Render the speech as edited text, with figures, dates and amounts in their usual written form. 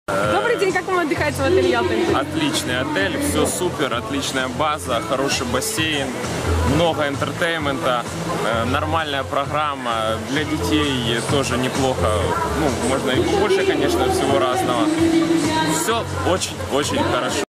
Добрый день, как вам отдыхается в отеле Ялта? Отличный отель, все супер, отличная база, хороший бассейн, много интертеймента, нормальная программа для детей тоже неплохо. Ну, можно и больше, конечно, всего разного. Все очень-очень хорошо.